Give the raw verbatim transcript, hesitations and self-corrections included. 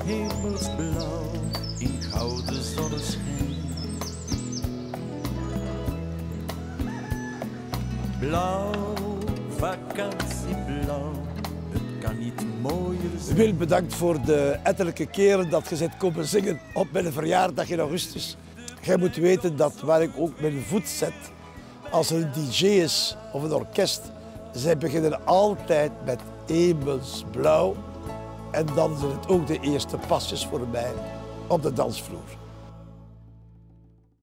hemelsblauw in gouden zonneschijn. Blauw, vakantieblauw, het kan niet mooier zijn. Wil, bedankt voor de ettelijke keren dat je bent komen zingen op mijn verjaardag in augustus. Jij moet weten dat waar ik ook mijn voet zet, als er een D J is of een orkest, zij beginnen altijd met hemelsblauw. En dan zijn het ook de eerste pasjes voor mij op de dansvloer.